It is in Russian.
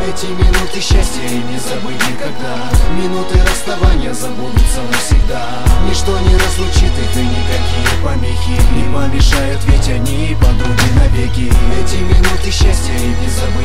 Эти минуты счастья им не забыть никогда. Минуты расставания забудутся навсегда. Ничто не разлучит их и никакие помехи не помешают, ведь они подруги навеки. Эти минуты счастья им не забыть